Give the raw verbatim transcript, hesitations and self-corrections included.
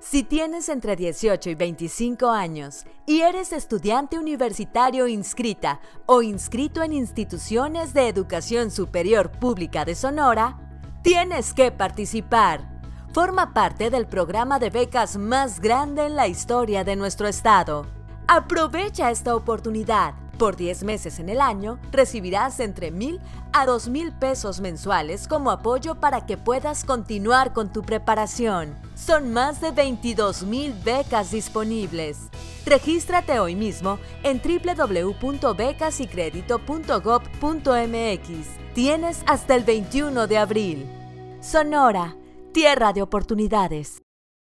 Si tienes entre dieciocho y veinticinco años y eres estudiante universitario inscrita o inscrito en instituciones de educación superior pública de Sonora, tienes que participar. Forma parte del programa de becas más grande en la historia de nuestro estado. Aprovecha esta oportunidad. Por diez meses en el año, recibirás entre mil a dos mil pesos mensuales como apoyo para que puedas continuar con tu preparación. Son más de veintidós mil becas disponibles. Regístrate hoy mismo en doble u doble u doble u punto becas y crédito punto gob punto eme equis. Tienes hasta el veintiuno de abril. Sonora, tierra de oportunidades.